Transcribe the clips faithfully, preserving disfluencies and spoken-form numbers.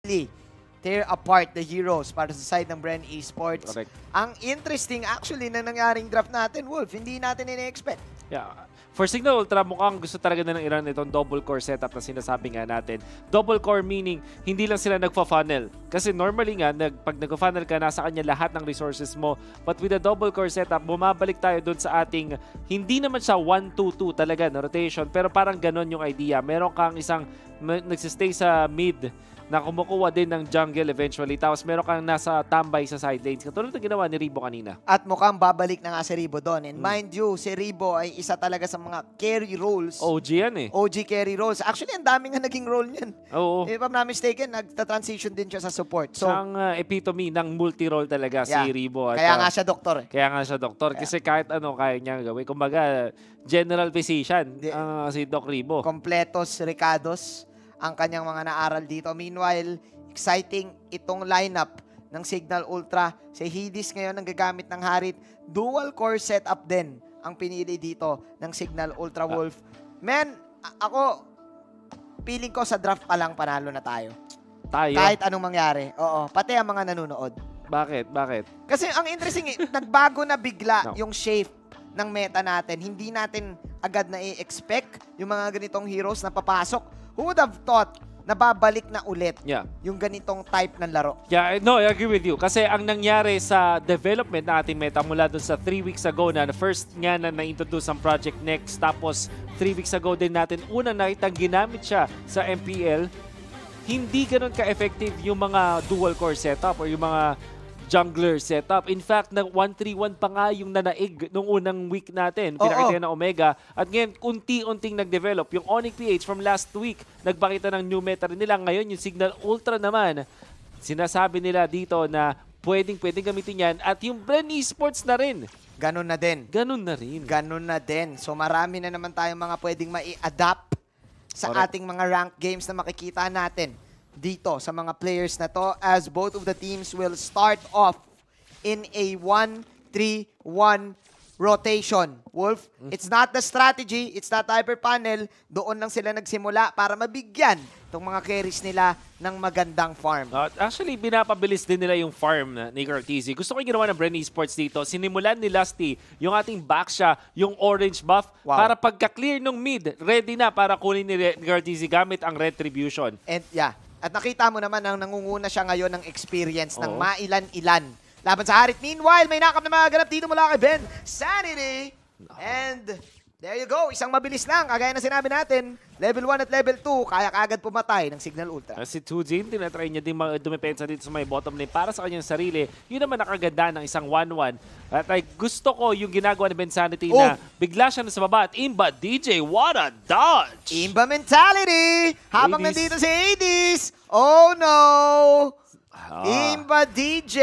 tear apart the heroes para sa side ng BREN Esports. Correct. Ang interesting actually na nangyaring draft natin, Wolf, hindi natin ine-expect. Yeah. For Signal Ultra, mukhang gusto talaga na ng Iran itong double core setup na sinasabi nga natin. Double core meaning, hindi lang sila nagfa-funnel. Kasi normally nga, nag, pag nagfa-funnel ka, nasa kanya lahat ng resources mo. But with a double core setup, bumabalik tayo dun sa ating, hindi naman siya one two two talaga na rotation, pero parang ganon yung idea. Meron kang isang nagsistay sa mid na kumukuha din ng jungle eventually. Tapos meron kang nasa tambay sa side lanes. Katulad ng ginawa ni Ribo kanina. At mukhang babalik na nga si Ribo doon. And hmm. mind you, si Ribo ay isa talaga sa mga carry roles. O G yan eh. O G carry roles. Actually, ang dami nga naging role niyan. Oo. If I'm not mistaken, nagta-transition din siya sa support. So, ang uh, epitome ng multi-role talaga yeah. si Ribo. At, kaya nga uh, siya doktor eh. Kaya nga siya doktor. Kaya. Kasi kahit ano kaya niya gawin. Kumbaga, general physician Di, uh, si Doc Ribo. Completos, Ricados ang kanyang mga naaral dito. Meanwhile, exciting itong lineup ng Signal Ultra. Si Hades ngayon ang gagamit ng Harit. Dual core setup din ang pinili dito ng Signal Ultra Wolf. Man, ako, feeling ko sa draft pa lang panalo na tayo. Tayo? Kahit anong mangyari. Oo, pati ang mga nanonood. Bakit? Bakit? Kasi ang interesting, eh, nagbago na bigla no. yung shape ng meta natin. Hindi natin agad na i-expect yung mga ganitong heroes na papasok. Who would have thought na babalik na ulit yeah. yung ganitong type ng laro? Yeah, no, I agree with you. Kasi ang nangyari sa development na ating meta mula dun sa three weeks ago na first nga na na-introduce ang Project Next, tapos three weeks ago din natin unang nakitang ginamit siya sa M P L, hindi ganun ka-effective yung mga dual core setup or yung mga jungler setup. In fact, nag one three one pa nga yung nanaig nung unang week natin. Pinakita na Omega. At ngayon, unti-unting nag-develop. Yung Onyx P H from last week, nagpakita ng new meta rin nila. Ngayon, yung Signal Ultra naman, sinasabi nila dito na pwedeng-pwedeng gamitin yan. At yung BREN Esports na rin. Ganun na din. Ganun na rin. Ganun na din. So marami na naman tayong mga pwedeng mai-adapt sa Correct. ating mga ranked games na makikita natin dito sa mga players na to, as both of the teams will start off in a one three one rotation. Wolf, mm. it's not the strategy, it's not hyper panel. Doon lang sila nagsimula para mabigyan itong mga carries nila ng magandang farm. Uh, actually, binapabilis din nila yung farm na ni Cartizzi. Gusto ko yung ginawa ng BREN Esports dito. Sinimulan ni Lusty yung ating back siya, yung orange buff, wow. para pagka-clear ng mid, ready na para kunin ni Cartizzi gamit ang Retribution. And yeah, at nakita mo naman ang nangunguna siya ngayon ng experience Oo. ng mailan-ilan laban sa Harit. Meanwhile, may nakap na mga ganap dito mula kay Ben Sanity. And there you go. Isang mabilis lang. Kagaya na sinabi natin, level one at level two, kaya kaagad pumatay ng Signal Ultra. Si Tujin, tinatry niya din dumepensa dito sa may bottom lane para sa kanyang sarili. Yun naman nakaganda ng isang one one. At ay, gusto ko yung ginagawa ni Ben Sanity oh. na bigla siya na sa baba at Imba D J, what a dodge! Imba mentality! Habang Hades. nandito si Hades! Oh no! Ah. Imba D J!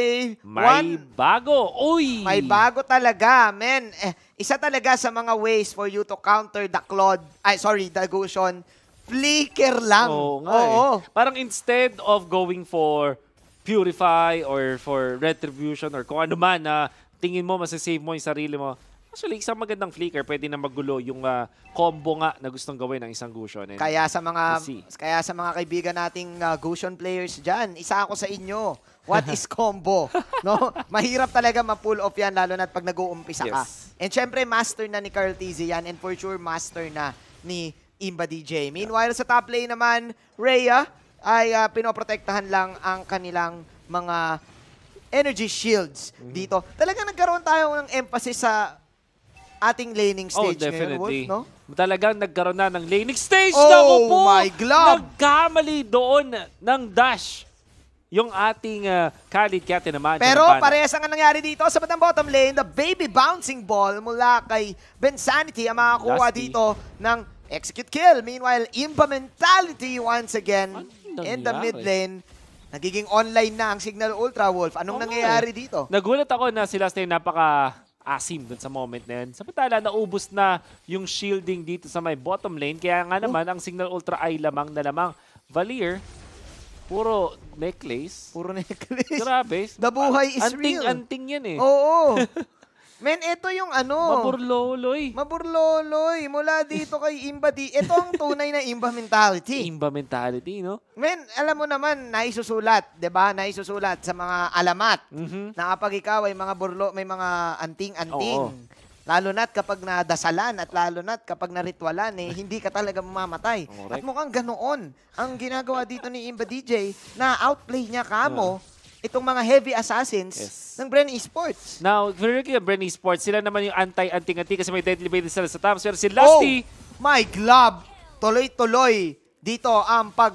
May One, bago! Uy! May bago talaga, men. Eh, isa talaga sa mga ways for you to counter the Claude, ay sorry, the Gusion, flicker lang. Oo nga Oo. Eh. Parang instead of going for Purify or for Retribution or kung ano man na tingin mo masasave mo yung sarili mo, actually, isang magandang flicker, pwede na magulo yung uh, combo nga na gustong gawin ng isang Gusion. And kaya sa mga kaya sa mga kaibigan nating uh, Gusion players dyan, isa ako sa inyo. What is combo? No? Mahirap talaga ma-pull off yan, lalo na pag nag-uumpisa ka. Yes. And syempre, master na ni Cartizzi yan, and for sure, master na ni Imba D J. Meanwhile, sa top lane naman, Rhea ay uh, pinoprotektahan lang ang kanilang mga energy shields mm-hmm. dito. Talagang nagkaroon tayo ng emphasis sa ating laning stage. Oh, definitely. Ngayon, Wolf, no? Talagang nagkaroon na ng laning stage. Oh, Naku po! my glove! Nagkamali doon ng dash yung ating uh, Khalid kaya tinamaan. Pero parehas ang nangyari dito sa batang bottom lane. The baby bouncing ball mula kay Ben Sanity ang makakuha Lusty. dito ng execute kill. Meanwhile, Imba mentality once again in the mid lane. Nagiging online na ang Signal Ultra, Wolf. Anong oh, nangyayari eh. dito? Nagulat ako na sila Stay napaka-asim dun sa moment na yun. Samantala, naubos na yung shielding dito sa may bottom lane. Kaya nga naman, oh. ang Signal Ultra ay lamang na lamang. Valier, puro necklace. Puro necklace. Grabe. The buhay is anting, real. Anting yan eh. Oo. Men, ito yung ano. Maburloloy. Maburloloy. Mula dito kay Imba D. Ito ang tunay na Imba mentality. Imba mentality, no? Men, alam mo naman, naisusulat, 'di ba? Naisusulat sa mga alamat Mm-hmm. na kapag ikaw ay mga burlo, may mga anting-anting. Oo. Lalo na't kapag nadasalan at lalo na't kapag naritwalan, eh, hindi ka talaga mamamatay. Correct. At mukhang ganoon ang ginagawa dito ni Imba D J na outplay niya kamo itong mga heavy assassins Yes. ng BREN Esports. Now, very good BREN Esports, sila naman yung anti-anting-anti kasi may deadly bait sila sa tops. Pero si Lusty, Oh, my glove! Tuloy-tuloy dito ang pag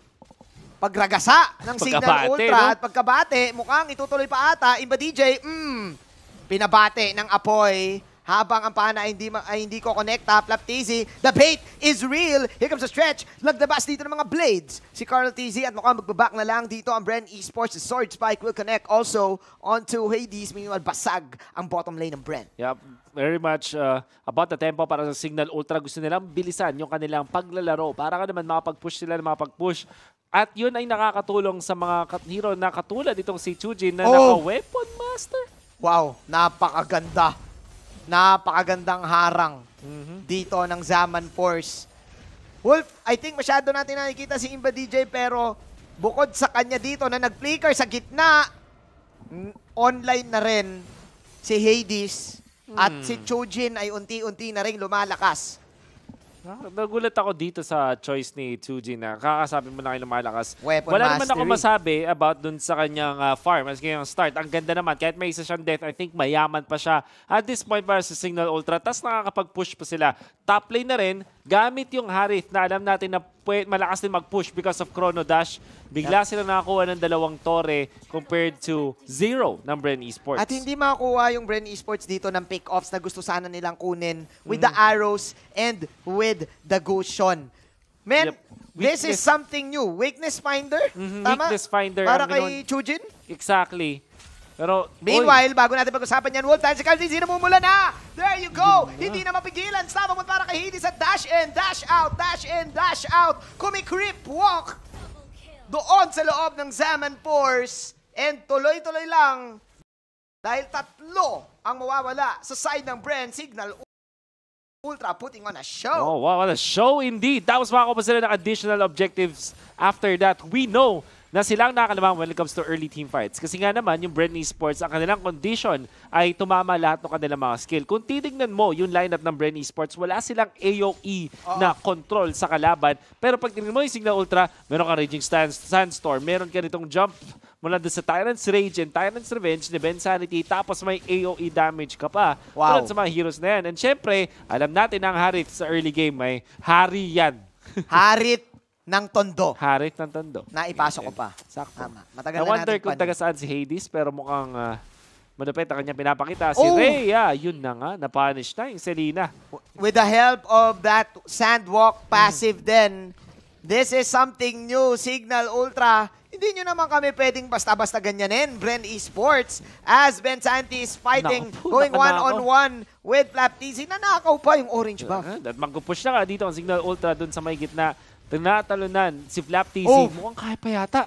pagragasa ng Signal Pagkabate, Ultra no? at pagkabate. Mukhang itutuloy pa ata. Imba D J, mm, pinabate ng apoy. Habang ang pana ay hindi, ay hindi ko connecta, Flap T Z, the bait is real. Here comes the stretch. Lagdabas dito ng mga blades. Si Carl T Z at mukhang magbaback na lang dito ang BREN Esports. The sword spike will connect also onto Hades. Meanwhile, basag ang bottom lane ng BREN. yeah, very much uh, about the tempo para sa Signal Ultra. Gusto nilang bilisan yung kanilang paglalaro para ka naman makapag-push sila na makapag-push. At yun ay nakakatulong sa mga hero na katulad itong si Chujin na Oh. naka-weapon master. Wow, napakaganda. Napakagandang harang Mm-hmm. dito ng Zaman Force. Wolf, I think masyado natin nakikita si Imba D J pero bukod sa kanya dito na nag-flicker sa gitna, mm, online na rin si Hades at Hmm. si Chojin ay unti-unti na rin lumalakas. Ah, Nagulat ako dito sa choice ni Chujin na kakasabi mo na kayo lumalakas. Weapon Wala naman ako mastery. masabi about dun sa kanyang uh, farm as kanyang start. Ang ganda naman. Kahit may isa siyang death, I think mayaman pa siya. At this point para sa Signal Ultra, tas nakakapag-push pa sila. Top lane na rin, gamit yung Harith na alam natin na pwede, malakas din mag-push because of Chrono Dash. Bigla sila nakakuha ng dalawang tore compared to zero ng BREN Esports. At hindi makakuha yung BREN Esports dito ng pick-offs na gusto sana nilang kunin with the arrows and with the Gushion. Man, Yep. this is Weakness- something new. Weakness Finder? Mhm, Tama? Weakness Finder Para ang kay ginawa- Chujin? Exactly. Pero, Meanwhile, bago natin pag-usapan yan, Wolf, dahil si Carl T Z namumula na! There you go! Hindi na mapigilan. Stop mo para kay Hades at dash in, dash out, dash in, dash out. Kumicreep walk doon sa loob ng Zaman Force. And tuloy-tuloy lang dahil tatlo ang mawawala sa side ng BREN Signal Ultra putting on a show. Oh, wow, what a show indeed. Tapos makakuha sila ng additional objectives after that. We know na silang nakalamang when it comes to early team fights. Kasi nga naman, yung BREN Esports, ang kanilang condition ay tumama lahat ng kanilang mga skill. Kung titignan mo yung lineup ng BREN Esports, wala silang A O E Oo. na control sa kalaban. Pero pag tingnan mo yung Signal Ultra, meron ka Raging Sands- Sandstorm, meron ka nitong jump mula doon sa Tyrant's Rage and Tyrant's Revenge ni Ben Sanity, tapos may A O E damage ka pa. Wow. Tulad sa mga heroes na yan. And syempre, alam natin ang Harith sa early game, may Hari yan. Harit ng tondo. Harith ng tondo. Naipasok ko pa. Sakto. Tama. Matagal I na wonder natin kung pan- taga saan si Hades, pero mukhang uh, madupit ang kanyang pinapakita. Si Oh! Rhea, yun na nga, napunish na yung Selena. With the help of that sandwalk passive then, this is something new, Signal Ultra. Hindi nyo naman kami pwedeng basta-basta ganyanin, BREN Esports, as Ben Santi is fighting, Naku, going nakanakaw. one-on-one with Flap T Z. Nanakaw pa yung orange buff. Uh, at magpupush na nga dito ang Signal Ultra dun sa may gitna. Tinatalunan si Flap T Z. Oh! Mukhang kaya pa yata.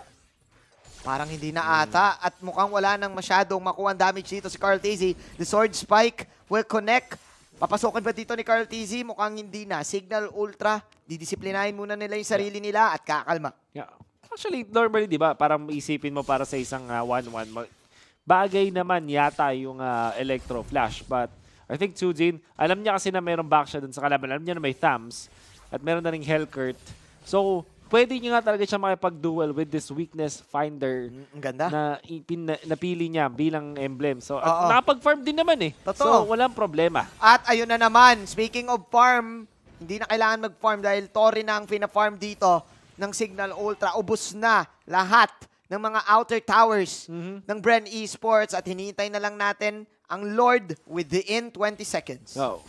Parang hindi na ata at mukhang wala nang masyadong makuha damage dito si Carl T Z. The sword spike will connect. Papasokin ba dito ni Carl T Z? Mukhang hindi na. Signal Ultra, didisiplinahin muna nila yung sarili nila at kakalma. Yeah. Actually, normally, di ba, parang isipin mo para sa isang one one, uh, bagay naman yata yung uh, Electro Flash. But I think Chujin, alam niya kasi na mayroong back siya dun sa kalaban. Alam niya na may thumbs at meron na ring Hellcurt. So, pwede niya nga talaga siya makipag-duel with this weakness finder Ang ganda. na ipin, na, napili niya bilang emblem. So, Oo. at nakapag-farm din naman eh. Totoo. So, walang problema. At ayun na naman, speaking of farm, hindi na kailangan mag-farm dahil Tori na ang fina-farm dito ng Signal Ultra. Ubus na lahat ng mga outer towers Mhm. ng BREN Esports at hinihintay na lang natin ang Lord within twenty seconds. So,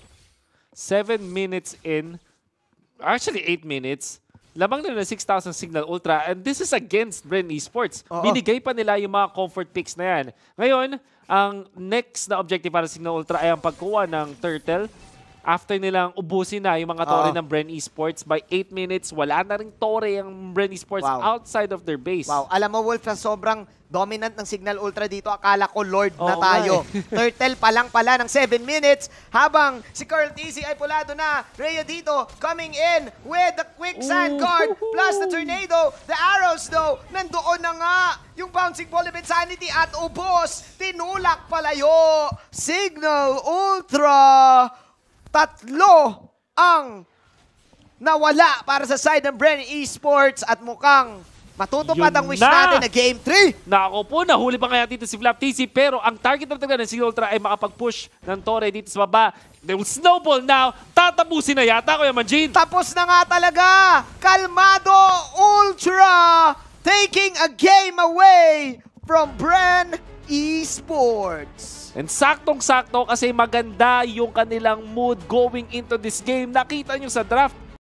seven minutes in, actually eight minutes, lamang na na six thousand Signal Ultra, and this is against BREN Esports. Oo. Binigay pa nila yung mga comfort picks na yan. Ngayon, ang next na objective para sa Signal Ultra ay ang pagkuha ng Turtle. after nilang ubusin na yung mga tore Oo. ng BREN Esports, by eight minutes, wala na ring tore ang BREN Esports Wow. outside of their base. Wow. Alam mo, Wolf, sa sobrang dominant ng Signal Ultra dito, akala ko Lord na Oo tayo. nga Turtle pa lang pala ng seven minutes habang si Carl T C ay pulado na. Rhea dito coming in with the quicksand guard plus the tornado. The arrows though, nandoon na nga yung bouncing ball of insanity at ubos. Tinulak palayo. Signal Ultra. Tatlo ang nawala para sa side ng BREN Esports at mukhang matutupad Yun ang wish na. natin na Game three. Nako po, nahuli pa kaya dito si Flap T C, pero ang target na talaga ng Signal Ultra ay makapag-push ng tore dito sa baba. They will snowball now. Tatapusin na yata, Kuya Manjin. Tapos na nga talaga. Kalmado Ultra taking a game away from BREN Esports. And saktong-sakto kasi maganda yung kanilang mood going into this game. Nakita nyo sa draft,